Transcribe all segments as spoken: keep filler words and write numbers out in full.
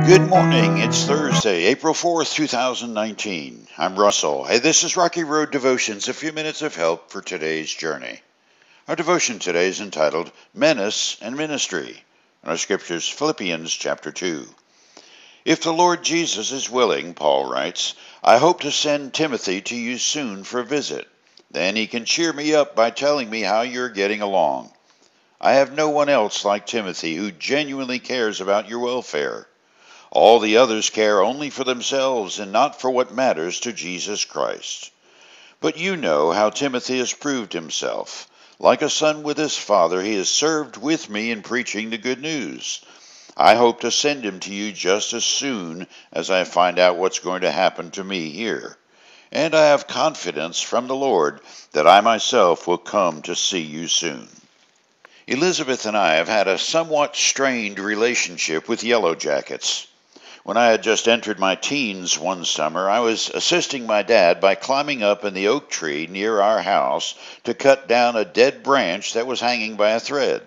Good morning. It's Thursday, April fourth, two thousand nineteen. I'm Russell. Hey, this is Rocky Road Devotions, a few minutes of help for today's journey. Our devotion today is entitled Menace and Ministry. And our scripture is Philippians chapter two. If the Lord Jesus is willing, Paul writes, I hope to send Timothy to you soon for a visit. Then he can cheer me up by telling me how you're getting along. I have no one else like Timothy who genuinely cares about your welfare. All the others care only for themselves and not for what matters to Jesus Christ. But you know how Timothy has proved himself. Like a son with his father, he has served with me in preaching the good news. I hope to send him to you just as soon as I find out what's going to happen to me here. And I have confidence from the Lord that I myself will come to see you soon. Elizabeth and I have had a somewhat strained relationship with Yellow Jackets. When I had just entered my teens one summer, I was assisting my dad by climbing up in the oak tree near our house to cut down a dead branch that was hanging by a thread.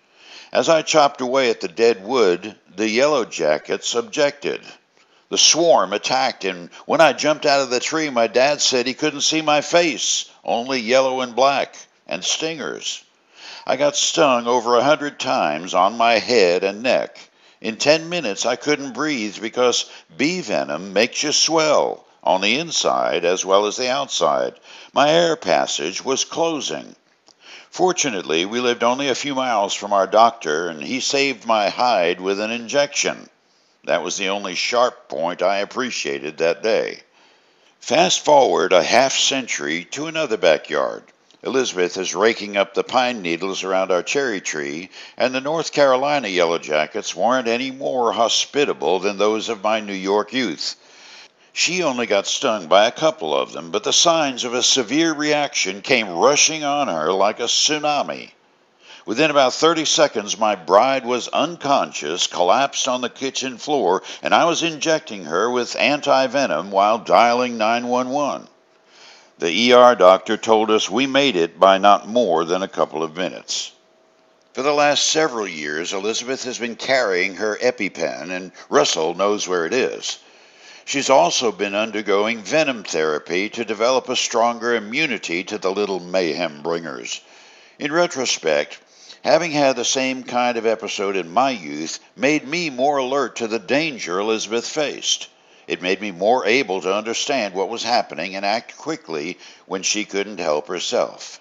As I chopped away at the dead wood, the Yellow Jackets objected. The swarm attacked, and when I jumped out of the tree, my dad said he couldn't see my face, only yellow and black, and stingers. I got stung over a hundred times on my head and neck. In ten minutes, I couldn't breathe because bee venom makes you swell on the inside as well as the outside. My air passage was closing. Fortunately, we lived only a few miles from our doctor, and he saved my hide with an injection. That was the only sharp point I appreciated that day. Fast forward a half century to another backyard. Elizabeth is raking up the pine needles around our cherry tree, and the North Carolina Yellow Jackets weren't any more hospitable than those of my New York youth. She only got stung by a couple of them, but the signs of a severe reaction came rushing on her like a tsunami. Within about thirty seconds, my bride was unconscious, collapsed on the kitchen floor, and I was injecting her with anti-venom while dialing nine one one. The E R doctor told us we made it by not more than a couple of minutes. For the last several years, Elizabeth has been carrying her EpiPen, and Russell knows where it is. She's also been undergoing venom therapy to develop a stronger immunity to the little mayhem bringers. In retrospect, having had the same kind of episode in my youth made me more alert to the danger Elizabeth faced. It made me more able to understand what was happening and act quickly when she couldn't help herself.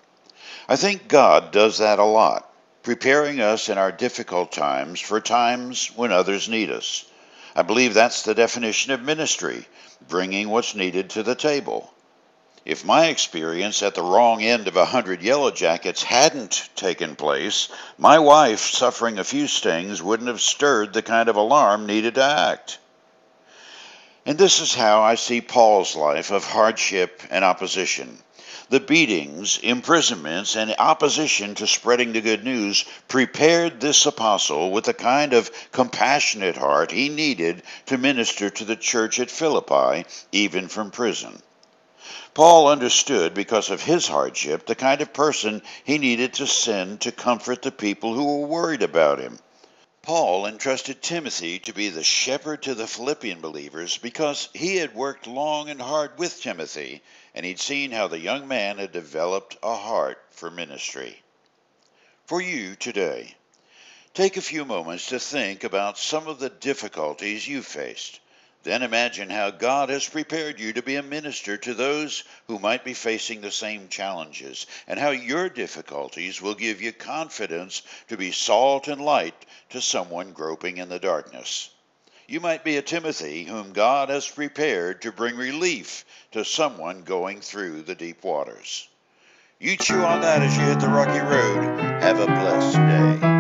I think God does that a lot, preparing us in our difficult times for times when others need us. I believe that's the definition of ministry, bringing what's needed to the table. If my experience at the wrong end of a hundred Yellow Jackets hadn't taken place, my wife suffering a few stings wouldn't have stirred the kind of alarm needed to act. And this is how I see Paul's life of hardship and opposition. The beatings, imprisonments, and opposition to spreading the good news prepared this apostle with the kind of compassionate heart he needed to minister to the church at Philippi, even from prison. Paul understood, because of his hardship, the kind of person he needed to send to comfort the people who were worried about him. Paul entrusted Timothy to be the shepherd to the Philippian believers because he had worked long and hard with Timothy, and he'd seen how the young man had developed a heart for ministry. For you today, take a few moments to think about some of the difficulties you've faced. Then imagine how God has prepared you to be a minister to those who might be facing the same challenges, and how your difficulties will give you confidence to be salt and light to someone groping in the darkness. You might be a Timothy whom God has prepared to bring relief to someone going through the deep waters. You chew on that as you hit the rocky road. Have a blessed day.